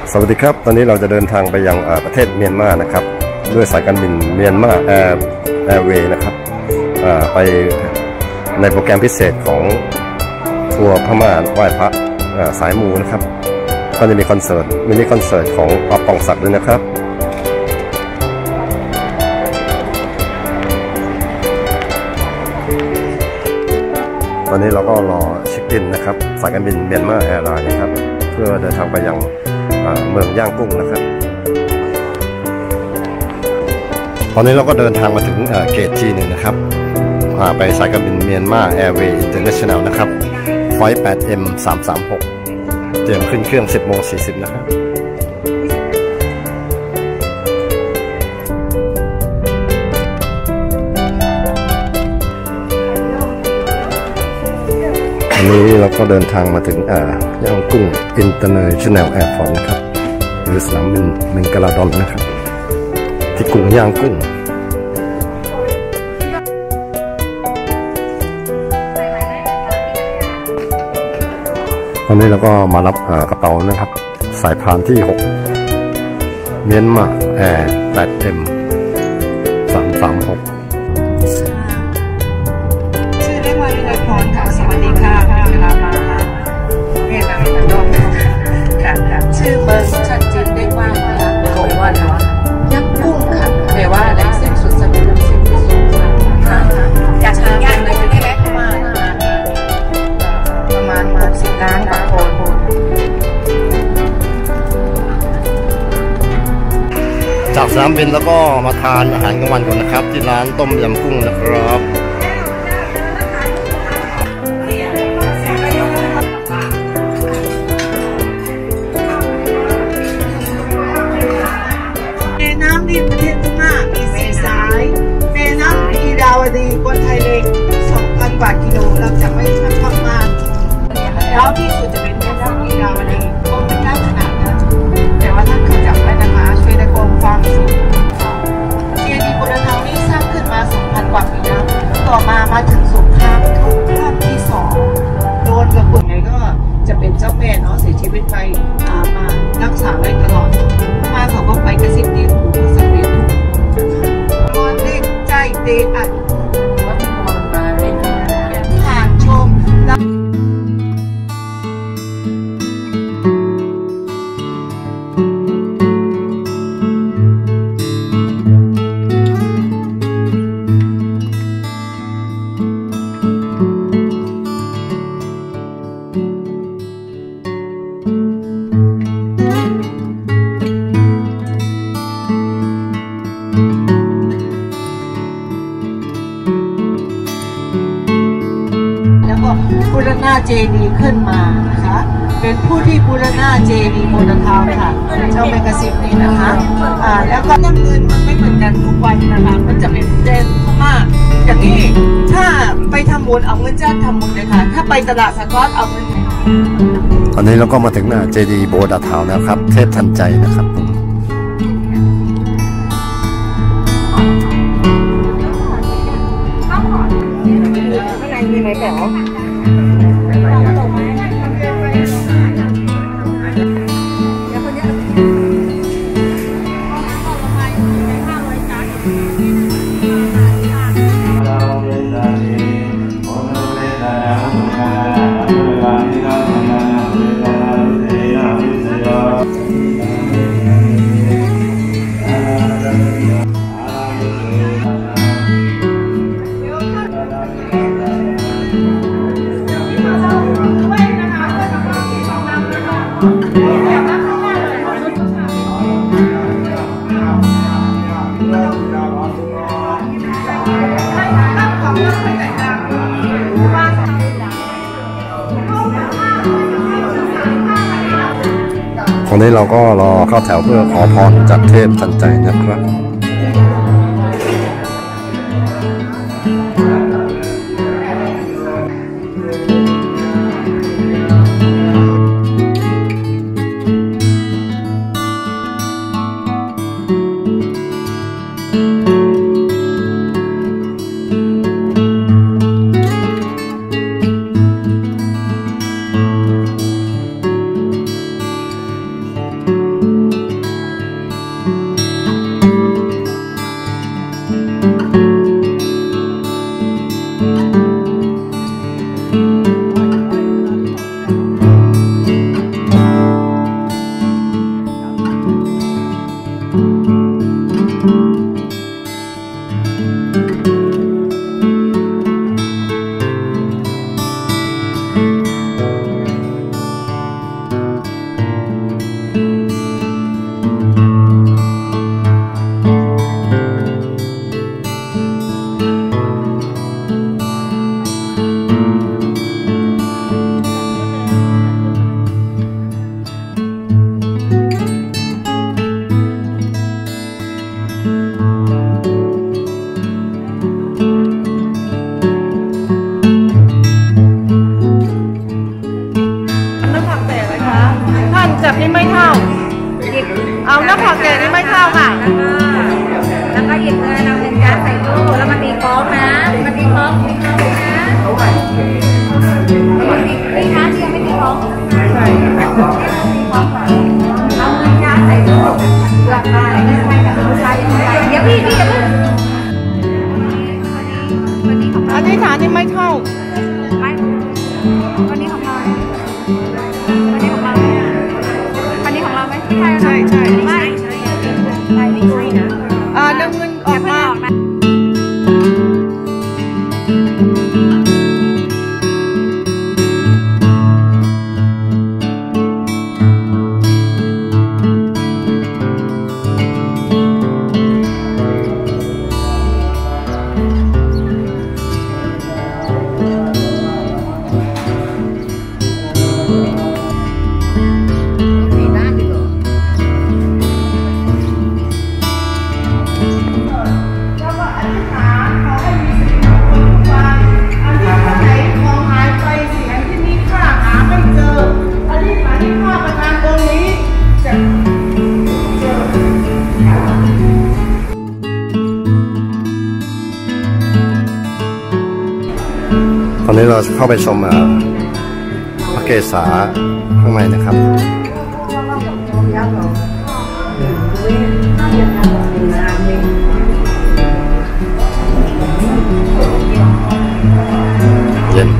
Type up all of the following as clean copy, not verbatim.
สวัสดีครับตอนนี้เราจะเดินทางไปยังประเทศเมียนมานะครับด้วยสายการบินเมียนมาแอร์เวย์นะครับไปในโปรแกรมพิเศษของทัวร์พม่าไหว้พระสายมูนะครับก็จะมีคอนเสิร์ตมินิคอนเสิร์ตของอ๊อฟ ปองศักดิ์ด้วยนะครับตอนนี้เราก็รอเช็คอินนะครับสายการบินเมียนมาแอร์ไลน์นะครับเพื่อเดินทางไปยังเมืองย่างกุ้งนะครับตอนนี้เราก็เดินทางมาถึงเกตที่1นะครับไปสายการบินเมียนมาแอร์เวย์อินเตอร์เนชั่นแนลนะครับไฟล์ 8M336 เตรียมขึ้นเครื่อง 10:40 นะครับวันนี้เราก็เดินทางมาถึงย่างกุ้งอินเตอร์เนชั่นแนลแอร์พอร์ตนะครับหรือสนามบินเมงกาลาดอนนะครับที่กรุงย่างกุ้งตอนนี้เราก็มารับกระเป๋านะครับสายพานที่6เมียนมาแอร์ 8M336 ชื่อเมืองชัดเจนได้ว่าโกวันยักษ์กุ้งค่ะแปลว่าอะไรสิ้นสุดสมุทรสิ้นสุดค่ะอยากทานย่างเลยได้ไหมประมาณ60 ล้านคนจากสนามบินแล้วก็มาทานอาหารกลางวันก่อนนะครับที่ร้านต้มยำกุ้งนะครับประเทศพม่ามี4 สายแม่น้ำอีราวดีคนไทยเล็ก 2,000 กว่ากิโลเราจะไม่ชอบมากยาวที่สุดจะเป็นแม่น้ำอีราวดีก็ไม่ยาวขนาดนั้นแต่ว่าท่านเคยจับได้นะคะช่วยได้กองความสุขเจดีย์โบราณนี้สร้างขึ้นมา 2,000 กว่าปีแล้วต่อมาถึงสงครามโลกครั้งที่ 2โดนกับกลุ่มไหนก็จะเป็นเจ้าแม่เนาะเสียชีวิตไปมารักษาไว้ตลอดมาเขาก็ไปกระซิบที่หูสังเวียนทุกนอนเล่นใจเตะอัดวัดนอนมาเล่นผ่านชมแล้วบูรณะเจดีย์ขึ้นมานะคะเป็นผู้ที่บูรณะเจดีย์โมนาทาวค่ะเจ้าแมกกาซีนนี่นะคะแล้วก็น้ำเงินมันไม่เหมือนกันทุกวันนะคะมันจะเป็นเจนมากอย่างนี้ถ้าไปทำบุญเอาเงินจ้างทำบุญเลยค่ะถ้าไปตลาดสกอตเอาเงินตอนนี้เราก็มาถึงเจดีย์โบดาทาวนะครับเทพทันใจนะครับข้างในมีไหมแป๋วตอนนี้เราก็รอเข้าแถวเพื่อขอพรจากเทพทันใจนะครับเนี่ไม่เท่าเอาหน้าผักแก่นี่ไม่เท่าค่ะแล้วก็หยิบเงินเอาเงินยัดใส่ตู้แล้วมันตีคล้องนะมันตีคล้องนะตีค้าที่ยังไม่ตีคล้องใช่เอาเงินยัดใส่ตู้หลักการไม่ใช่กับผู้ชายเดี๋ยวพี่อย่าเพิ่งอธิษฐานนี่ไม่เท่าวันนี้ของเราวันนี้ของเราวันนี้ของเราไหมใช่ไม่ใช่นะดึงเงินออกมาตอนนี้เราเข้าไปชมพระเกศาข้างในนะครับเย็น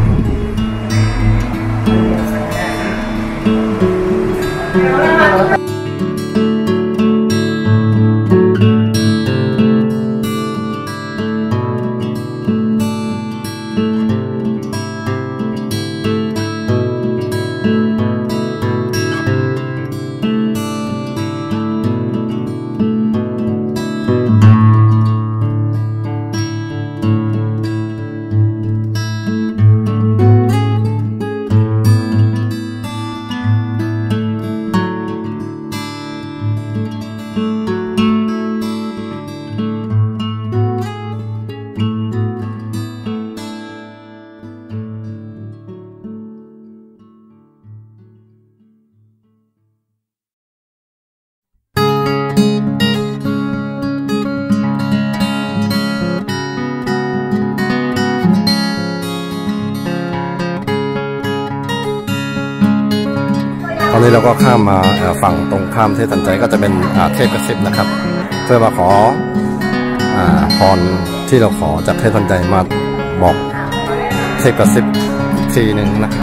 ตอนนี้เราก็ข้ามมาฝั่งตรงข้ามเทพทันใจก็จะเป็นเทพกระซิบนะครับเพื่อมาขอพรที่เราขอจากเทพทันใจมาบอกเทพกระซิบอีกทีหนึ่งนะครับ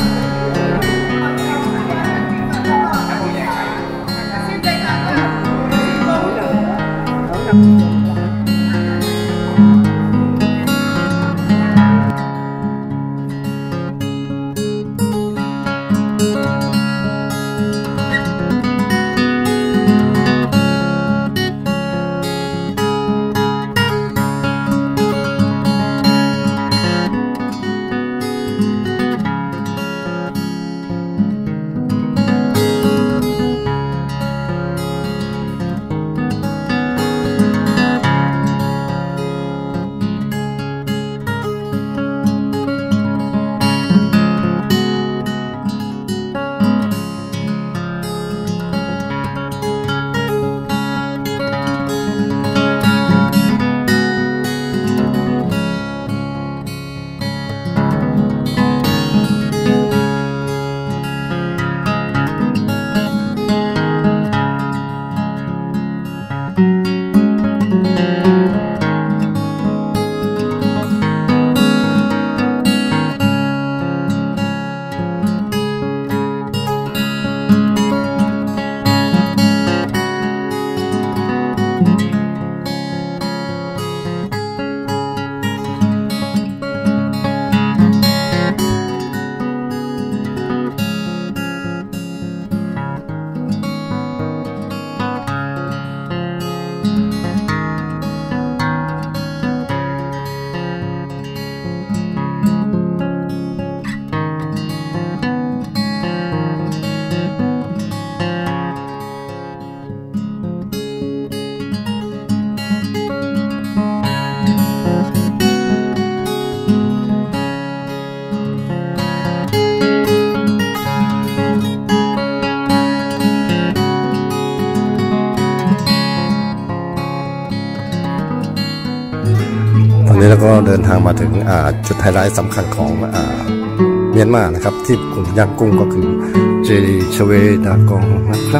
นี้เราก็เดินทางมาถึงจุดไฮไลท์สำคัญของเมียนมานะครับที่กลุ่มย่างกุ้งก็คือเจดีย์ชเวดากองนะครับ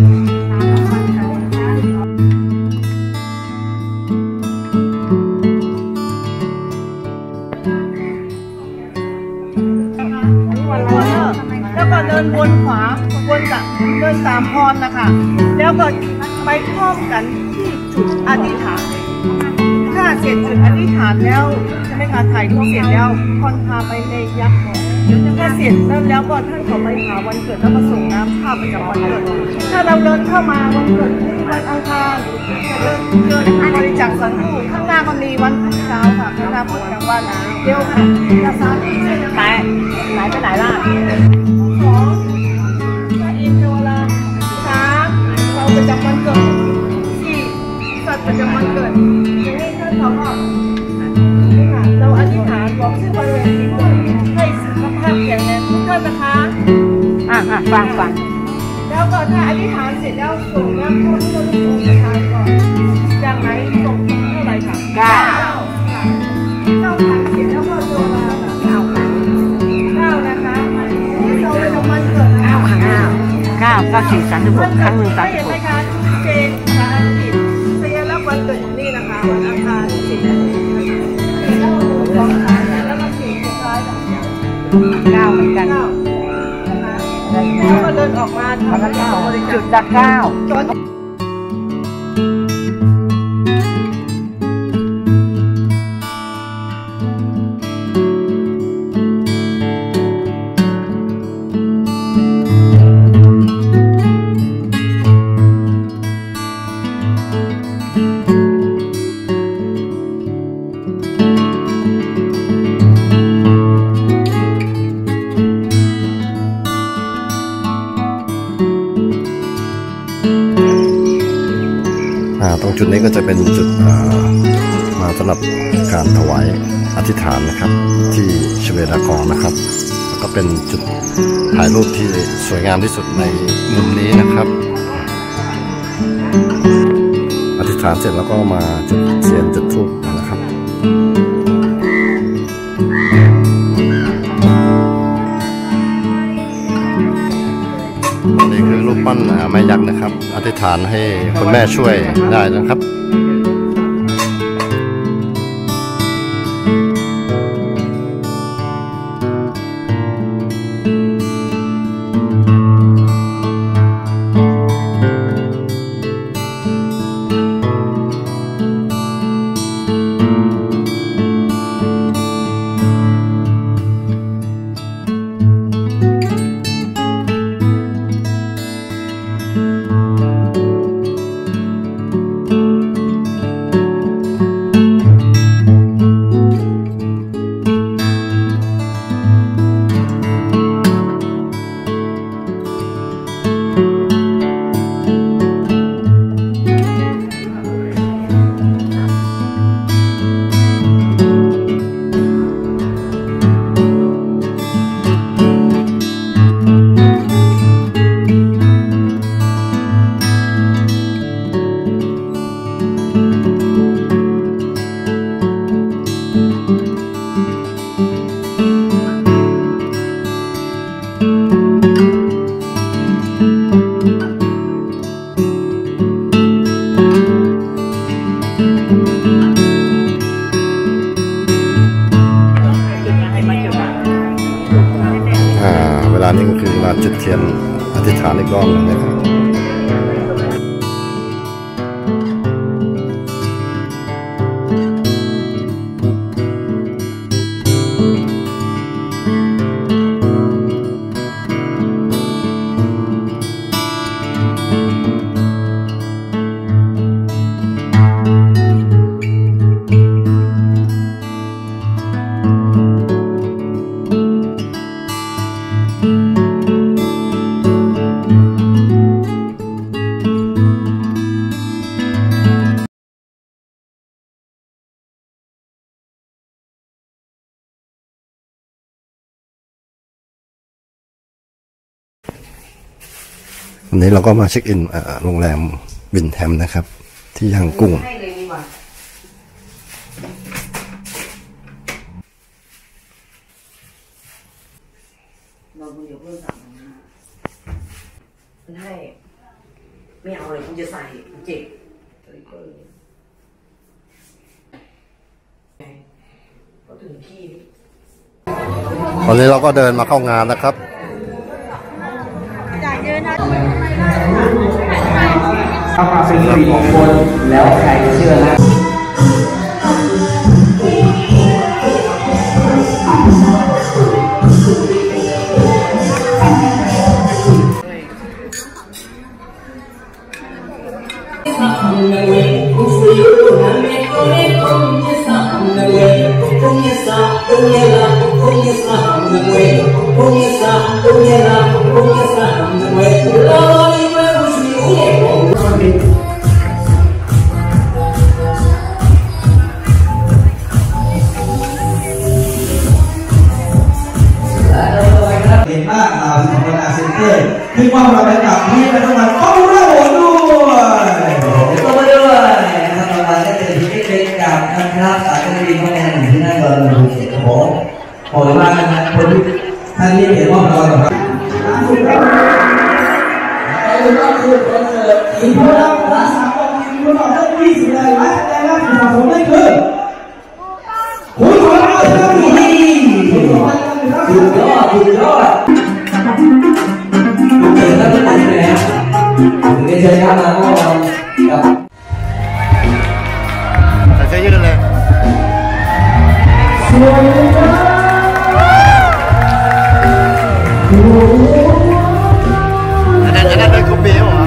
แล้วก็เดินวนขวาวนกับเดินตามพรนะคะแล้วก็ไปพร้อมกันที่จุดอธิษฐานถ้าเสร็จจุดอธิษฐานแล้วใช่ไหมคะถ่ายรูปเสร็จแล้วพรพาไปในยักษ์ถ้าเสร็จแล้วก็ท่านขอไปหาวันเกิดแล้วมาส่งน้ำข้าวประจำวันเกิดถ้าเราเดินเข้ามาวันเกิดวันอังคารเดินบริจาคสังฆข้างหน้าก็มีวันพุธเช้าค่ะข้างหน้าพุธกลางวันเดี๋ยวค่ะจะซ้ำอีกไหนไปไหนล่ะ2พระอินทร์โดรา3เราประจำวันเกิด4สัตว์ประจำวันเกิดอย่างนี้ท่านเขาก็เราอธิษฐานบอกชื่อบริเวณที่ให้สุขภาพแข็งแรงทุกท่านนะคะฟังแล้วก็ถ้าอธิษฐานเสร็จแล้วส่งน้ำท่วมที่เราต้องส่งประทานก่อนจากไหนส่งเท่าไหร่ค่ะ9ค่ะเสร็จแล้วก็โดรา9นะคะเราไปทำวันเกิด9ค่ะ9 4 36ครั้งหนึ่ง36เห็นไหมคะเจนภาษาอังกฤษเสียแล้ววันเกิดของนี่นะคะวันอังคาร10 นาทีแล้วก็4สุดท้าย9เหมือนกันแล้วก็เดินออกมาทำจุดละ9จนตรงจุดนี้ก็จะเป็นจุดมาสำหรับการถวายอธิษฐานนะครับที่ชเวดากองนะครับแล้วก็เป็นจุดถ่ายรูปที่สวยงามที่สุดในมุมนี้นะครับอธิษฐานเสร็จแล้วก็มาจุดเทียนจุดธูปนะครับนี่คือรูปปั้นแม่ยักษ์นะครับอธิษฐานให้คุณแม่ช่วยได้นะครับเวลานี้ก็คือมาจุดเทียนอธิษฐานอีกรอบนึงนะครับวันนี้เราก็มาเช็คอินโรงแรมวินแฮมนะครับที่ย่างกุ้งไม่เอาเลยคุณจะใส่เจ็บก็ถึงที่ตอนนี้เราก็เดินมาเข้างานนะครับถ้าความเป็นสิริมงคลแล้วใครเชื่อนะเห็นว่าของบรรดาเซ็นเตอร์คือว่าเราเป็นกับที่เป็นจังหวัดป้องกันด้วยก็มาด้วยนะครับเราได้เจอที่เล็กๆกับนะครับสายการบินของแอนที่นั่นเบอร์หนึ่งเจ็ดผมบอกเลยว่าคนที่ท่านนี้เห็นว่าเราแบบก็คือคอนเสิร์ตอีกคนละ3 วันอีกคนละ20เลยและแต่ละผมไม่คือคุณขอเอาเลยสุดยอดเจอแล้วทุกคนเลยนะถึงได้เจอกันมาเมื่อวานกับใส่เสื้อยืดเลยอันนั้นเป็นคุปปี้เหรอ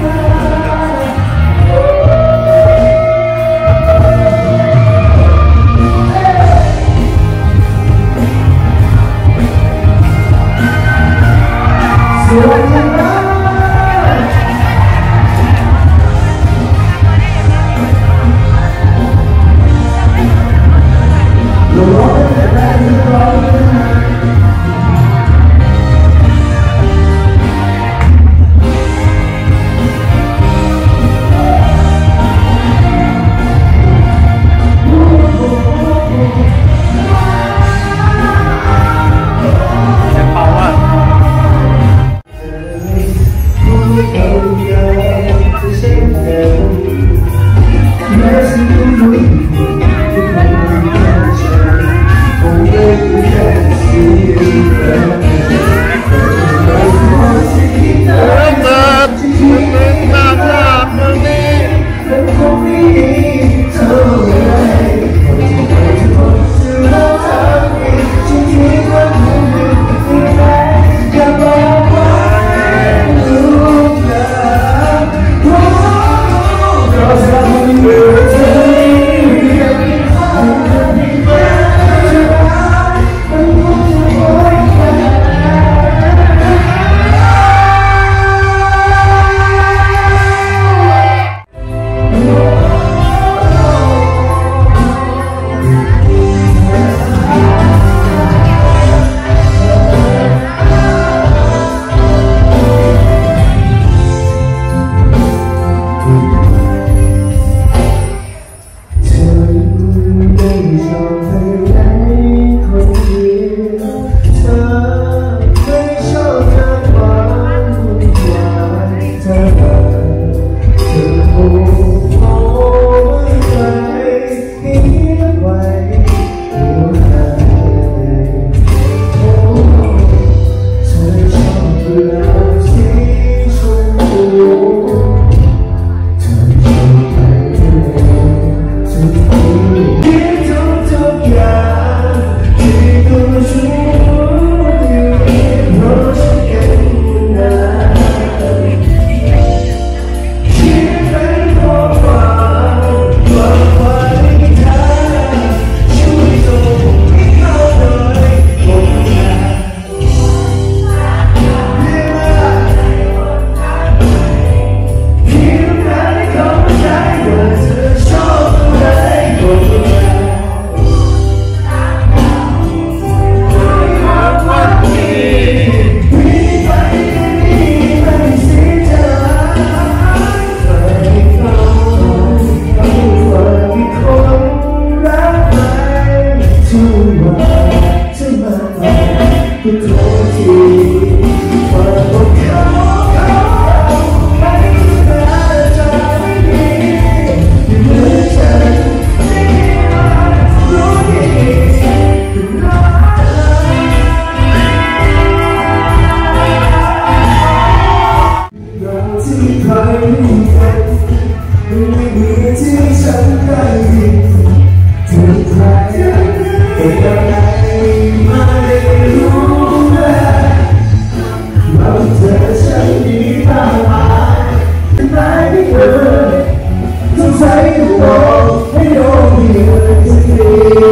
ที่ฉันได้ยินทุกครั้งเป็นอะไรไม่รู้เลยเราเจอฉันดีมากมายไม่ได้เลยสงสัยต้องบอกให้โดนเดียวสักที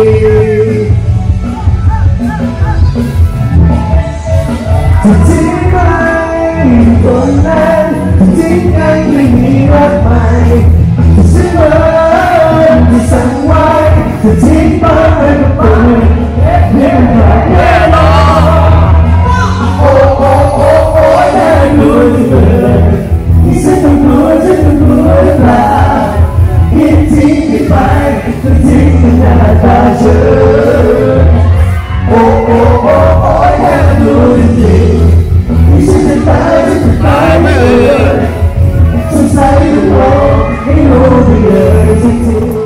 ทิ้งไปตรงนั้นทิ้งกันไม่มีรักใหม่ฉันเลยที่สั่งไว้จะทิ้งไปก็ไปเรียกมันแน่นอนโอ้โอ้โอ้โอ้แน่รู้ที่เลยที่ฉันต้องกลัวฉันต้องกลัวหรือเปล่าคิดทิ้งไปก็ทิ้งมันหน้าตาเธอโอ้โอ้โอ้โอ้แน่รู้จริงที่ฉันจะตายจะตายไม่เลยสงสัยต้องบอกให้รู้ไปเลยจริงๆ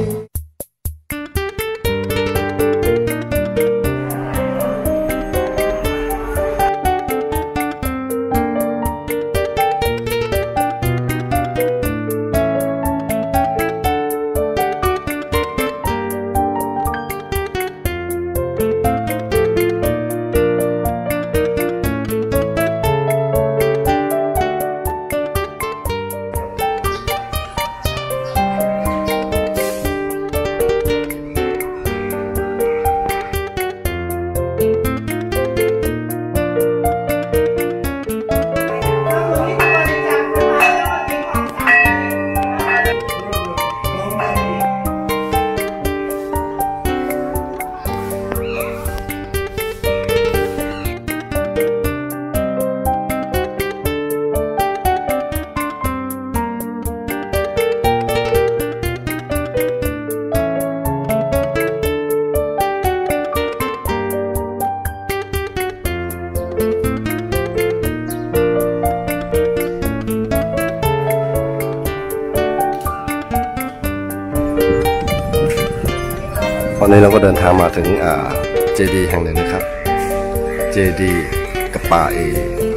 ตอนนี้เราก็เดินทางมาถึงเจดีย์แห่งหนึ่งนะครับเจดีย์กะปาเอ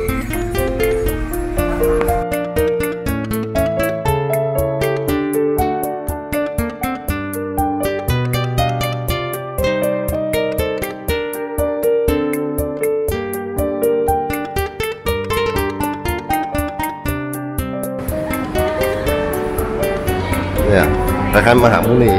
เนี่ยคล้ายๆมหามุนี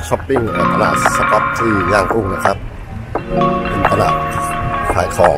ช้อปปิ้งตลาดสต็อกที่ย่างกุ้งนะครับเป็นตลาดขายของ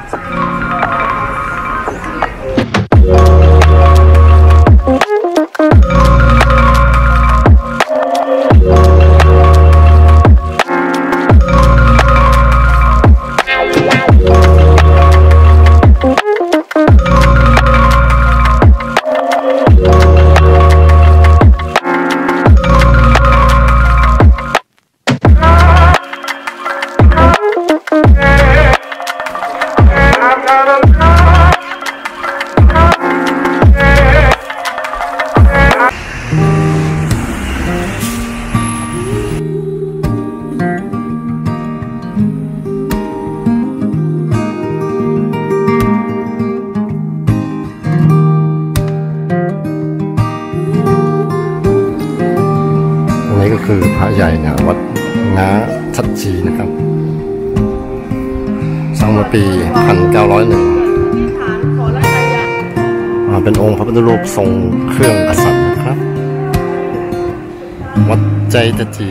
คือพระใหญ่นะวัดง้าชัดชีนะครับสร้างเมื่อปี 1901เป็นองค์พระพุทธรูปทรงเครื่องกษัตริย์นะครับวัดใจชัดชี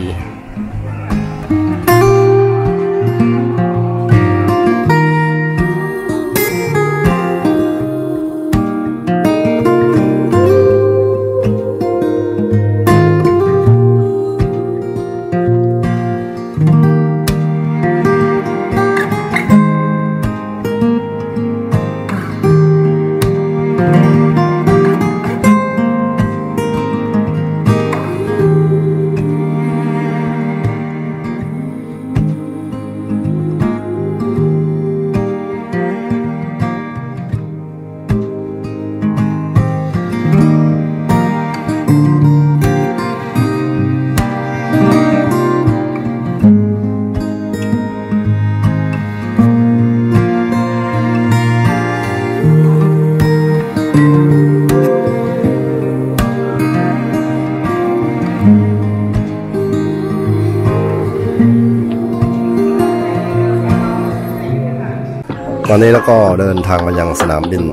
ตอนนี้แล้วก็เดินทางมายังสนามบิน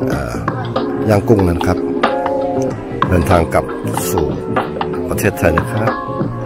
ย่างกุ้งนะครับเดินทางกลับสู่ประเทศไทยนะครับ